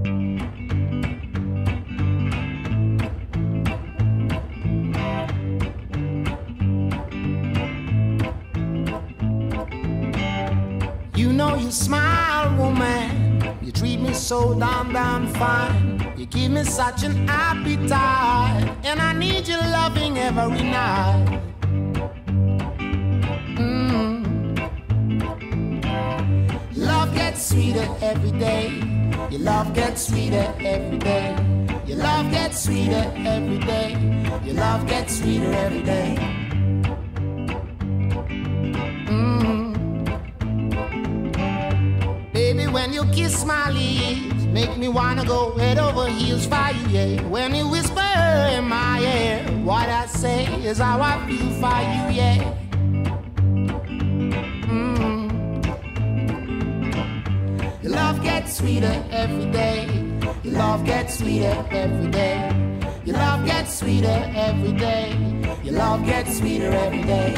You know you smile, woman. You treat me so damn fine. You give me such an appetite, and I need your loving every night. Love gets sweeter every day. Your love gets sweeter every day. Your love gets sweeter every day. Your love gets sweeter every day. Baby, when you kiss my lips, make me wanna go head over heels for you, yeah. When you whisper in my ear, what I say is how I feel for you, yeah. Your love gets sweeter every day. Your love gets sweeter every day. Your love gets sweeter every day. Your love gets sweeter every day.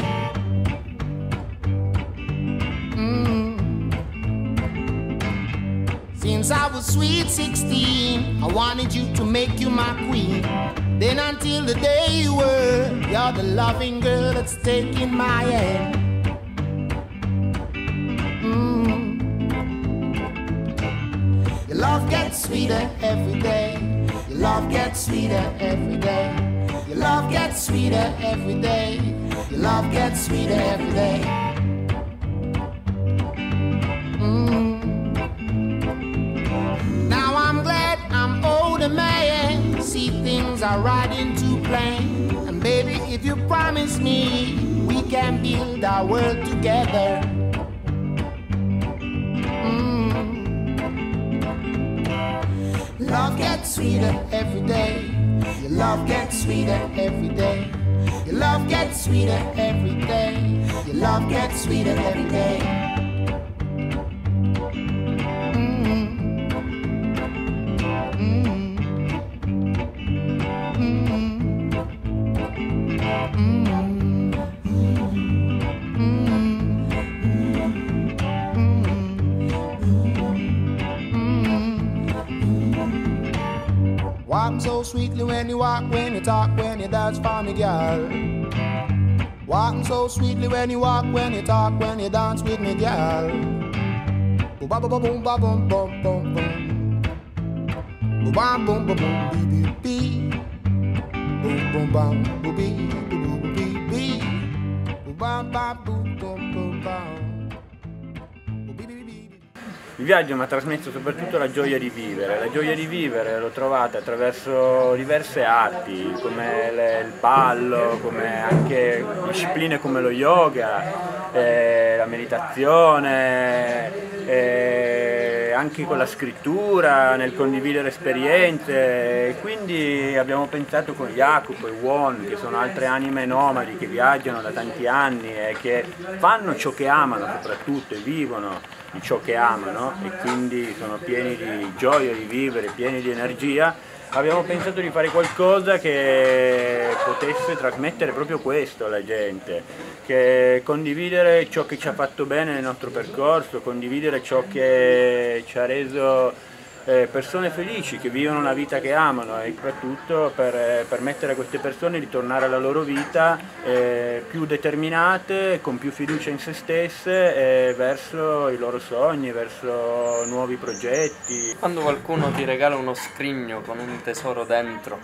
Since I was sweet 16, I wanted you to make you my queen. Then until the day you were, you're the loving girl that's taking my hand. Your love gets sweeter every day. Your love gets sweeter every day. Your love gets sweeter every day. Your love gets sweeter every day. Now I'm glad I'm older, man. See, things are right into plan. And baby, if you promise me, we can build our world together. Love gets sweeter every day. Your love gets sweeter every day. Your love gets sweeter every day. Your love gets sweeter every day. Walk so sweetly when you walk, when you talk, when you dance for me, girl. Walking so sweetly when you walk, when you talk, when you dance with me, girl. Boom, ba, ba, ba, boom, ba, boom, boom, boom, boom. Boom, ba, boom, ba, boom, bee, bee, bee. Boom, boom, bam, boom, bee, boom, boom, bee, bee. Boom, ba, ba, boom, boom, boom, bam. Il viaggio mi ha trasmesso soprattutto la gioia di vivere. La gioia di vivere l'ho trovata attraverso diverse arti, come il ballo, come anche discipline come lo yoga, la meditazione, anche con la scrittura, nel condividere esperienze. Quindi abbiamo pensato con Jacopo e Won, che sono altre anime nomadi che viaggiano da tanti anni e che fanno ciò che amano soprattutto e vivono di ciò che amano e quindi sono pieni di gioia di vivere, pieni di energia. Abbiamo pensato di fare qualcosa che potesse trasmettere proprio questo alla gente, che condividere ciò che ci ha fatto bene nel nostro percorso, condividere ciò che ci ha reso persone felici, che vivono la vita che amano e soprattutto per permettere a queste persone di tornare alla loro vita più determinate, con più fiducia in se stesse verso i loro sogni, verso nuovi progetti. Quando qualcuno ti regala uno scrigno con un tesoro dentro,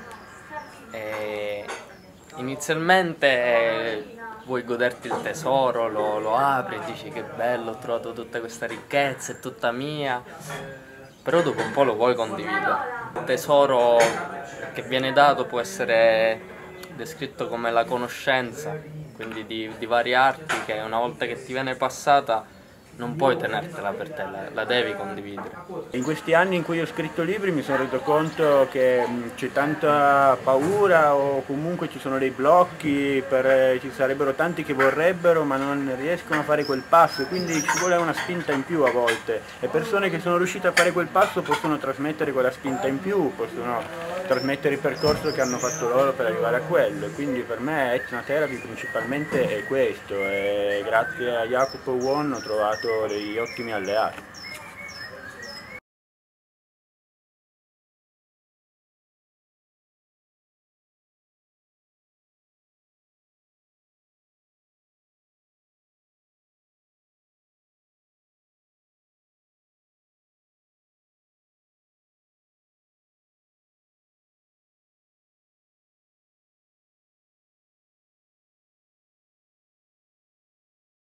inizialmente vuoi goderti il tesoro, lo apri e dici che bello, ho trovato tutta questa ricchezza, è tutta mia, però dopo un po' lo vuoi condividere. Il tesoro che viene dato può essere descritto come la conoscenza, quindi di varie arti che una volta che ti viene passata non puoi tenertela per te, la devi condividere. In questi anni in cui ho scritto libri mi sono reso conto che c'è tanta paura o comunque ci sono dei blocchi, ci sarebbero tanti che vorrebbero ma non riescono a fare quel passo e quindi ci vuole una spinta in più a volte e persone che sono riuscite a fare quel passo possono trasmettere quella spinta in più, possono trasmettere il percorso che hanno fatto loro per arrivare a quello e quindi per me Etna Therapy principalmente è questo e grazie a Jacopo e Won ho trovato degli ottimi alleati.